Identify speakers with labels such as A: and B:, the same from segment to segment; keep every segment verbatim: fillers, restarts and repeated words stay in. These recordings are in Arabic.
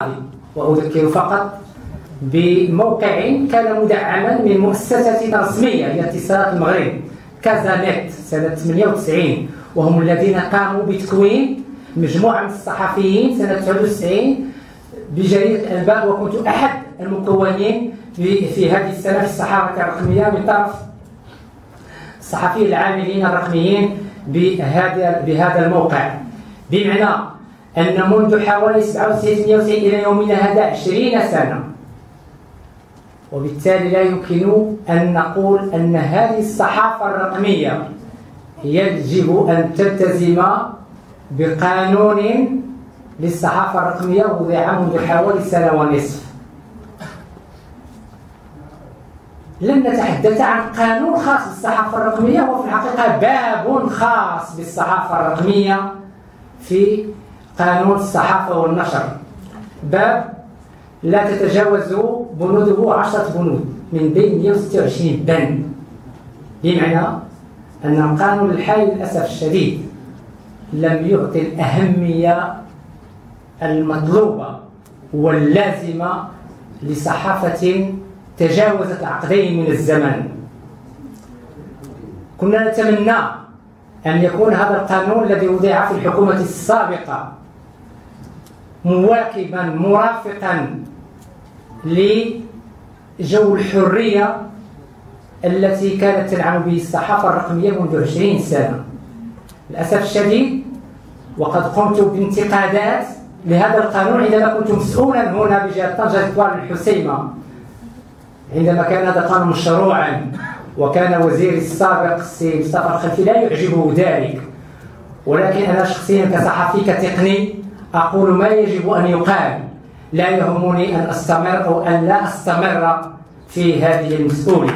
A: وأذكر فقط بموقع كان مدعما من مؤسسة رسمية لاتصالات المغرب كازانيت سنة ثمانية وتسعين، وهم الذين قاموا بتكوين مجموعة من الصحفيين سنة تسعة وتسعين بجريدة الأنباء، وكنت أحد المكونين في, في هذه السنة في الصحافة الرقمية من طرف الصحفيين العاملين الرقميين بهذا بهذا الموقع، بمعنى أن منذ حوالي سبعة وتسعين ثمانية وتسعين إلى يومنا هذا عشرين سنة، وبالتالي لا يمكن أن نقول أن هذه الصحافة الرقمية يجب أن تلتزم بقانون للصحافة الرقمية وضع منذ حوالي سنة ونصف. لن نتحدث عن قانون خاص بالصحافة الرقمية، وفي الحقيقة باب خاص بالصحافة الرقمية في قانون الصحافة والنشر، باب لا تتجاوز بنوده عشرة بنود من بين مئة وستة وعشرين بند، بمعنى أن القانون الحالي للأسف الشديد لم يعطي الأهمية المطلوبة واللازمة لصحافة تجاوزت عقدين من الزمن. كنا نتمنى أن يكون هذا القانون الذي وضع في الحكومة السابقة مواكبا مرافقا لجو الحرية التي كانت تنعم به الصحافة الرقمية منذ عشرين سنة. للأسف الشديد وقد قمت بانتقادات لهذا القانون عندما كنت مسؤولا هنا بجهة طنجة ديوان الحسيمة، عندما كان هذا القانون مشروعا وكان وزير السابق السي مصطفى الخلفي لا يعجبه ذلك، ولكن أنا شخصيا كصحفي كتقني أقول ما يجب أن يقال، لا يهمني أن أستمر أو أن لا أستمر في هذه المسؤولية.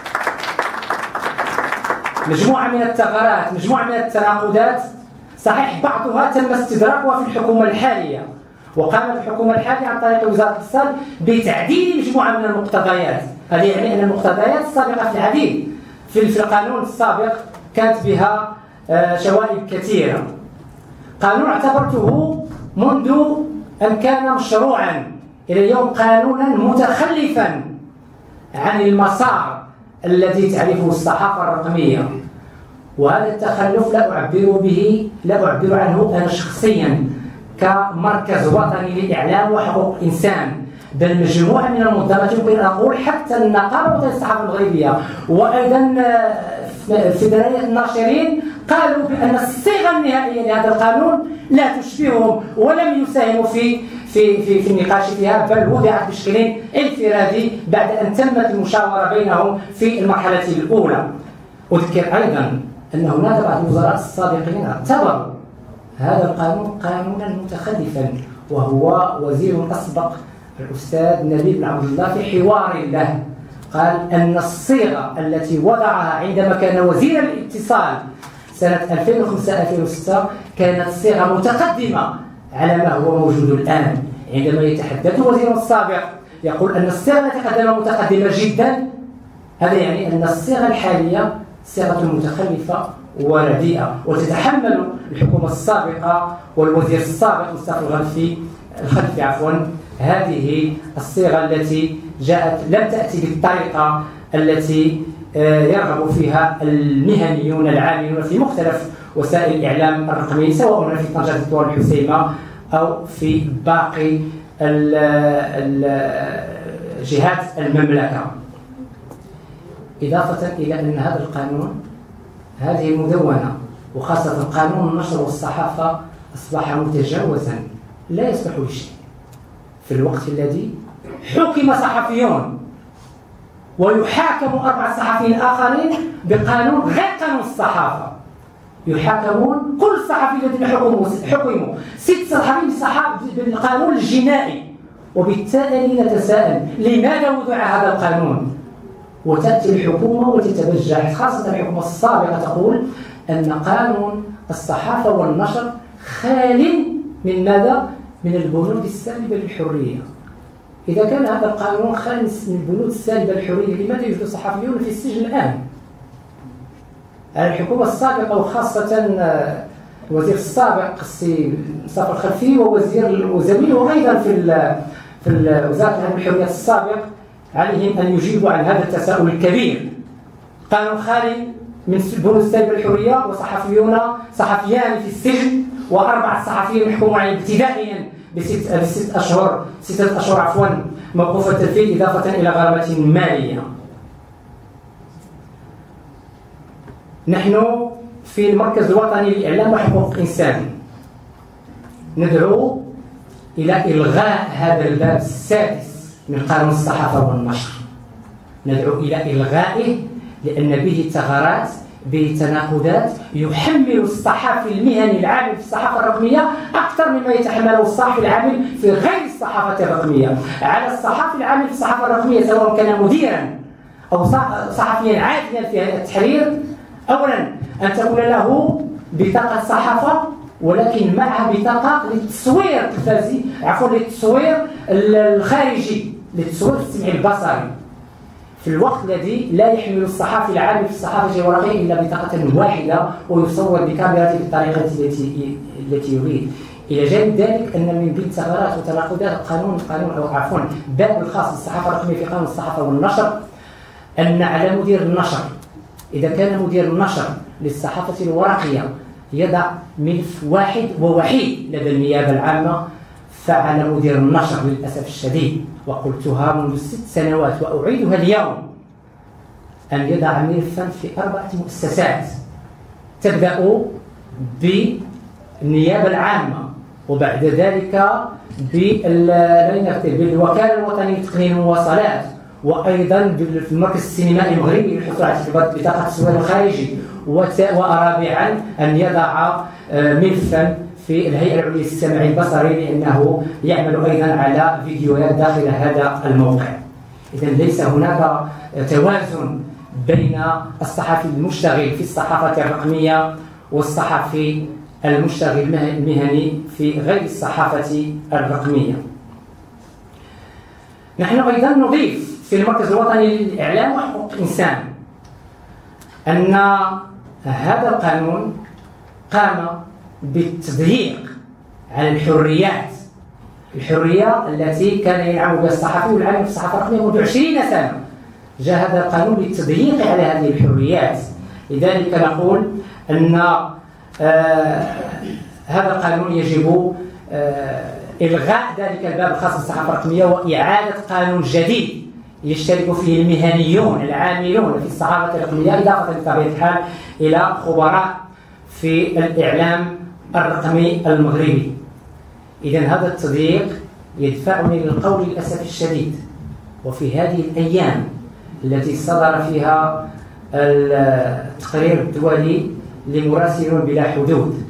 A: مجموعة من الثغرات، مجموعة من التناقضات، صحيح بعضها تم استدراكها في الحكومة الحالية، وقامت الحكومة الحالية عن طريق وزارة الاتصال بتعديل مجموعة من المقتضيات. هذا يعني أن المقتضيات السابقة في العديد في القانون السابق كانت بها شوائب كثيرة. قانون اعتبرته منذ أن كان مشروعا إلى اليوم قانونا متخلفا عن المسار الذي تعرفه الصحافة الرقمية، وهذا التخلف لا أعبر به لا أعبر عنه أنا شخصيا كمركز وطني للإعلام وحقوق الإنسان، بل مجموعة من المنظمات يمكن أن أقول حتى النقابة الوطنية للصحافة المغربية وأيضا فدرالية الناشرين قالوا بأن الصيغة النهائية لهذا القانون لا تشبههم ولم يساهموا في في في, في النقاش فيها، بل وضعت بشكل انفرادي بعد أن تمت المشاورة بينهم في المرحلة الأولى. أذكر أيضا أن هناك بعض الوزراء السابقين اعتبروا هذا القانون قانونا متخلفا، وهو وزير أسبق الأستاذ نبيل بن عبد الله في حوار له قال أن الصيغة التي وضعها عندما كان وزير الاتصال سنة ألفين وخمسة ألفين وستة كانت صيغة متقدمة على ما هو موجود الآن. عندما يتحدث وزير السابق يقول أن الصيغة التي قدمها متقدمة جدا، هذا يعني أن الصيغة الحالية صيغة متخلفة ورديئة، وتتحمل الحكومة السابقة والوزير السابق مصطفى الخلفي الخلفي عفوا هذه الصيغة التي جاءت لم تأتي بالطريقة التي يرغب فيها المهنيون العاملون في مختلف وسائل الإعلام الرقمية، سواء هنا في طنجة ديوان الحسيمة أو في باقي جهات المملكة. إضافة إلى أن هذا القانون، هذه المدونة وخاصة قانون النشر والصحافة أصبح متجاوزا لا يصلح لشيء في الوقت الذي حكم صحفيون ويحاكم أربعة صحفيين آخرين بقانون غير قانون الصحافة. يحاكمون كل الصحفيين الذين حكموا حكموا ست صحفيين بالقانون الجنائي، وبالتالي نتساءل لماذا وضع هذا القانون؟ وتأتي الحكومة وتتبجح، خاصة الحكومة السابقة تقول أن قانون الصحافة والنشر خال من ماذا؟ من البنود السالبة للحرية. إذا كان هذا القانون خال من البنود السالبة للحرية، لماذا يوجد صحفيون في السجن الآن؟ الحكومة السابقة وخاصة الوزير السابق السي مصطفى الخلفي ووزير وزميله أيضا في في وزارة العدل والحريات السابق عليهم أن يجيبوا عن هذا التساؤل الكبير. قانون خالي من بنود السلب الحرية وصحفيون صحفيان في السجن وأربعة صحفيين محكومون عليهم ابتدائيا بست بست أشهر ستة أشهر عفوا موقوف التنفيذ إضافة إلى غرامة مالية. نحن في المركز الوطني للإعلام وحقوق الإنسان ندعو إلى إلغاء هذا الباب السادس من قانون الصحافة والنشر. ندعو إلى إلغائه لأن به ثغرات، به تناقضات، يحمل الصحافي المهني العامل في الصحافة الرقمية أكثر مما يتحمله الصحفي العامل في غير الصحافة الرقمية. على الصحافي العامل في الصحافة الرقمية سواء كان مديرا أو صحفيا عاديا في هيئة التحرير أولا أن تكون له بطاقة صحافة ولكن معها بطاقة للتصوير التلفزي عفوا للتصوير الخارجي للتصوير السمعي البصري، في الوقت الذي لا يحمل الصحافي العامل في الصحافة الورقية إلا بطاقة واحدة ويصور بكاميرته بالطريقة التي التي يريد. إلى جانب ذلك أن من بين ثغرات وتناقضات القانون قانون أو عفوا باب الخاص بالصحافة الرقمية في قانون الصحافة والنشر أن على مدير النشر إذا كان مدير النشر للصحافة الورقية يضع ملف واحد ووحيد لدى النيابة العامة، فعلى مدير النشر للأسف الشديد وقلتها منذ ست سنوات وأعيدها اليوم أن يضع ملفا في أربعة مؤسسات تبدأ بالنيابة العامة وبعد ذلك بالوكالة الوطنية لتقنين المواصلات وأيضا في المركز السينمائي المغربي للحصول على بطاقة التصوير الخارجي، ورابعا أن يضع ملفا في الهيئة العليا للسمع البصري لأنه يعمل أيضا على فيديوهات داخل هذا الموقع. إذا ليس هناك توازن بين الصحفي المشتغل في الصحافة الرقمية والصحفي المشتغل المهني في غير الصحافة الرقمية. نحن أيضا نضيف في المركز الوطني للإعلام وحقوق الإنسان أن هذا القانون قام بالتضييق على الحريات الحرية التي كان ينعم بها الصحفي والعامل في الصحافة الرقمية منذ عشرين سنة. جاء هذا القانون للتضييق على هذه الحريات. لذلك نقول أن آه هذا القانون يجب آه إلغاء ذلك الباب الخاص بالصحافة الرقمية وإعادة قانون جديد يشترك فيه المهنيون العاملون في الصحافة الرقمية إضافة بطبيعة الحال إلى خبراء في الإعلام الرقمي المغربي. إذا هذا التضييق يدفعني للقول للأسف الشديد وفي هذه الأيام التي صدر فيها التقرير الدولي لمراسلون بلا حدود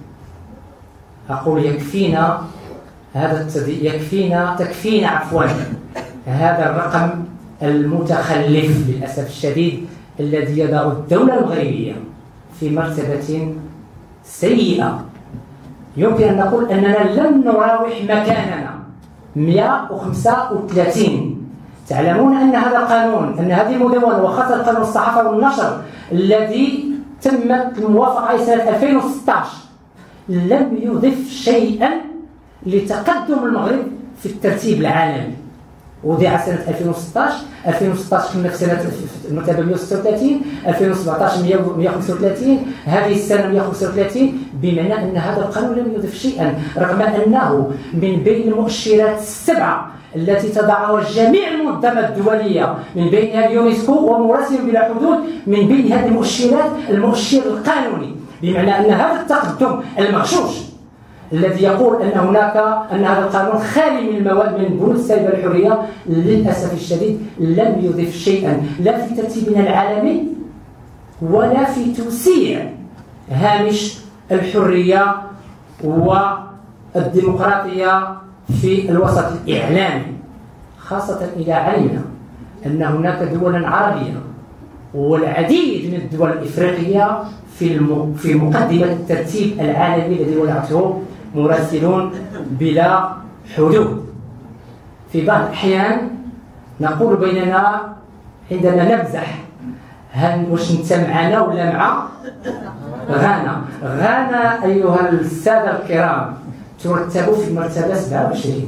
A: أقول يكفينا هذا التضييق يكفينا تكفينا عفوا هذا الرقم المتخلف للأسف الشديد الذي يضع الدولة المغربية في مرتبة سيئة. يمكن أن نقول أننا لم نراوح مكاننا مئة وخمسة وثلاثين. تعلمون أن هذا القانون أن هذه المدونة وخاصة قانون الصحافة والنشر الذي تمت الموافقة عليه سنة ألفين وستة عشر لم يضف شيئا لتقدم المغرب في الترتيب العالمي. وضع سنة ألفين وستة عشر ألفين وستة عشر كنا في سنة المرتبة مئة وستة وثلاثين، ألفين وسبعة عشر مئة وخمسة وثلاثين، هذه السنة مئة وخمسة وثلاثين، بمعنى أن هذا القانون لم يضف شيئا رغم أنه من بين المؤشرات السبعة التي تضعها جميع المنظمات الدولية من بينها اليونسكو ومراسل بلا حدود. من بين هذه المؤشرات المؤشر القانوني، بمعنى أن هذا التقدم المغشوش الذي يقول أن هناك أن هذا القانون خالي من المواد من بنود السلب الحرية للأسف الشديد لم يضف شيئا لا في ترتيبنا العالمي ولا في توسيع هامش الحرية والديمقراطية في الوسط الإعلامي، خاصة إذا علمنا أن هناك دولا عربية والعديد من الدول الإفريقية في في مقدمة الترتيب العالمي الذي وضعته مراسلون بلا حدود. في بعض الأحيان نقول بيننا عندما نمزح هل واش انت معنا ولا مع غانا غانا أيها السادة الكرام ترتب في المرتبة سبعة وعشرين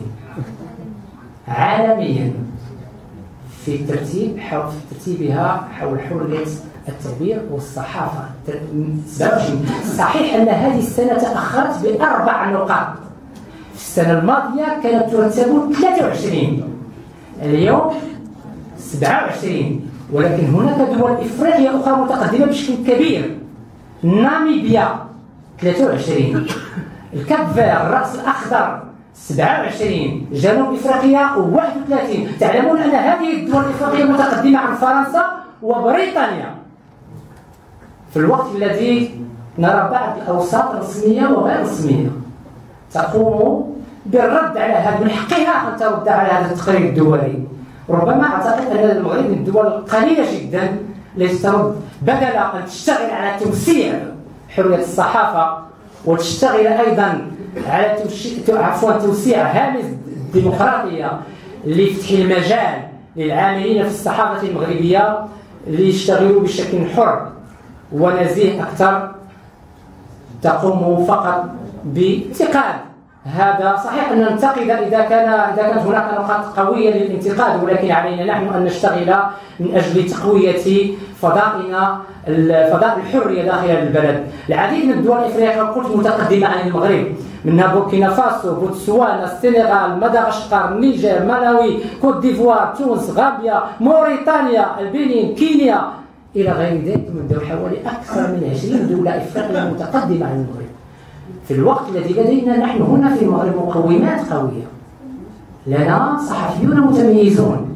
A: عالميا في الترتيب حول في ترتيبها حول حرية التعبير والصحافة. سبعة وعشرين. صحيح أن هذه السنة تأخرت بأربع نقاط. في السنة الماضية كانت ترتب ثلاثة وعشرين، اليوم سبعة وعشرين، ولكن هناك دول إفريقية أخرى متقدمة بشكل كبير. ناميبيا ثلاثة وعشرين، الكاب فير الرأس الأخضر سبعة وعشرين، جنوب إفريقيا واحد وثلاثين. تعلمون أن هذه الدول الإفريقية متقدمة عن فرنسا وبريطانيا، في الوقت الذي نرى بعض الأوساط الرسمية وغير الرسمية تقوم بالرد على هذا، من حقها أن ترد على هذا التقرير الدولي. ربما أعتقد أن المغرب من الدول القليلة جدا التي ترد، بدل أن تشتغل على توسيع حرية الصحافة وتشتغل أيضا على عفوا توسيع هامش الديمقراطية لفتح المجال للعاملين في الصحافة المغربية ليشتغلوا بشكل حر ونزيه أكثر، تقوم فقط بانتقاد. هذا صحيح أن ننتقد إذا كان إذا كانت هناك نقاط قوية للانتقاد، ولكن علينا نحن أن نشتغل من أجل تقوية فضائنا فضاء الحرية داخل البلد. العديد من الدول الإفريقية قلت متقدمة عن المغرب، منها بوركينا فاسو، بوتسوانا، السنغال، مدغشقر، النيجر، مالاوي، كوت ديفوار، تونس، غامبيا، موريتانيا، البنين، كينيا إلى غير ذلك. من حوالي أكثر من عشرين دولة إفريقية متقدمة عن المغرب، في الوقت الذي لدينا نحن هنا في المغرب مقومات قوية. لنا صحفيون متميزون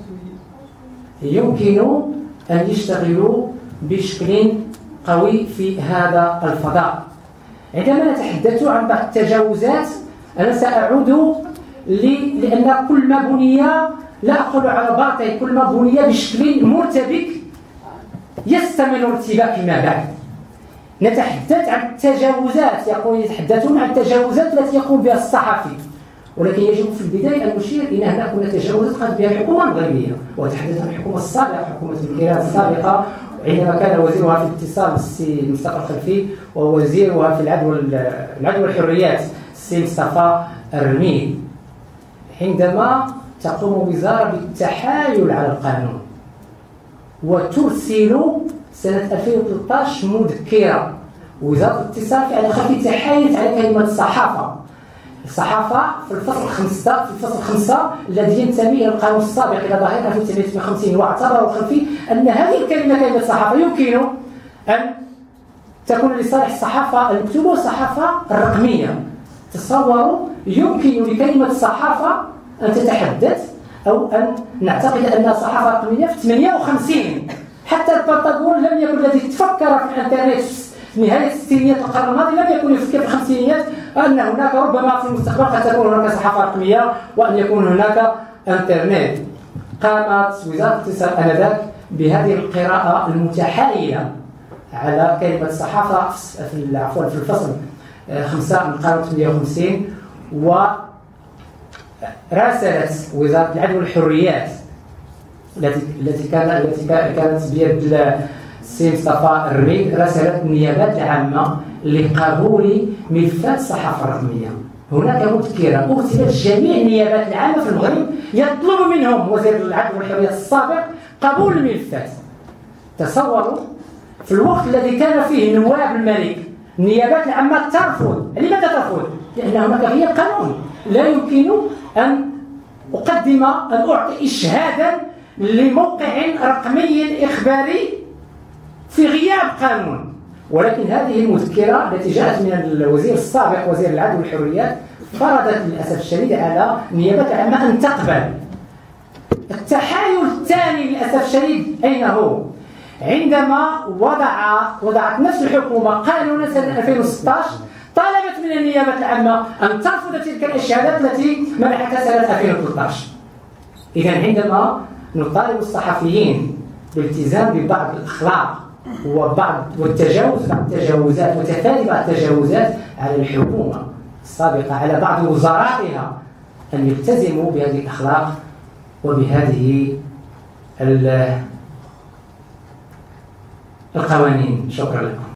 A: يمكن أن يشتغلوا بشكل قوي في هذا الفضاء. عندما نتحدث عن بعض التجاوزات أنا سأعود لأن كل ما بني، لا أقول على باطل، كل ما بني بشكل مرتبك يستمر الارتباك فيما بعد. نتحدث عن التجاوزات، يقول يتحدثون عن التجاوزات التي يقوم بها الصحفي، ولكن يجب في البداية أن نشير إلى أن هناك تجاوزات قامت بها الحكومة المغربية، وأتحدث عن الحكومة السابقة، حكومة الكيران السابقة، عندما كان وزيرها في الاتصال السي مصطفى الخلفي، ووزيرها في العدل العدل والحريات السي مصطفى الرميل، عندما تقوم وزارة بالتحايل على القانون وترسل سنة ألفين وثلاثة عشر مذكرة وزارة الاتصال في الخلفي تحايلت على كلمة الصحافة. الصحافة في الفصل الخمسة في الفصل الخمسة الذي ينتمي إلى القانون السابق إلى ظاهرة ألف وتسعمائة وثمانية وخمسين، واعتبر الخلفي أن هذه الكلمة كلمة الصحافة يمكن أن تكون لصالح الصحافة المكتوبة والصحافة الرقمية. تصوروا يمكن لكلمة الصحافة أن تتحدث أو أن نعتقد أنها صحافة رقمية في ثمانية وخمسين. حتى البنطاغون لم يكن الذي تفكر في الانترنت في نهاية الستينيات القرن الماضي لم يكن يفكر في الخمسينيات أن هناك ربما في المستقبل قد تكون هناك صحافة رقمية وأن يكون هناك انترنت. قامت وزارة الاتصال آنذاك بهذه القراءة المتحايلة على كلمة الصحافة في عفوا في الفصل خمسة من قانون ثمانية وخمسين، وراسلت وزارة العدل والحريات التي التي كانت التي كانت بيد السي مصطفى الرميل، راسلت النيابات العامة لقبول ملفات الصحافة الرقمية. هناك مذكرة أرسلت جميع النيابات العامة في المغرب يطلب منهم وزير العدل والحريات السابق قبول الملفات. تصوروا في الوقت الذي كان فيه نواب الملك النيابات العامة ترفض. لماذا ترفض؟ لأن هناك هي قانون، لا يمكن أن أقدم أن أعطي إشهادا لموقع رقمي إخباري في غياب قانون. ولكن هذه المذكرة التي جاءت من الوزير السابق وزير العدل والحريات فرضت للأسف الشديد على النيابات العامة أن تقبل. التحايل الثاني للأسف الشديد أين هو؟ عندما وضع وضعت نفس الحكومة قانونا سنة ألفين وستة عشر طالبت من النيابة العامة أن ترفض تلك الإشهادات التي منحتها سنة ألفين وثلاثة عشر. إذا عندما نطالب الصحفيين بالالتزام ببعض الأخلاق وبعض والتجاوز بعض التجاوزات وتفادي بعض التجاوزات على الحكومة السابقة على بعض وزرائها أن يلتزموا بهذه الأخلاق وبهذه القوانين. شكرا لكم.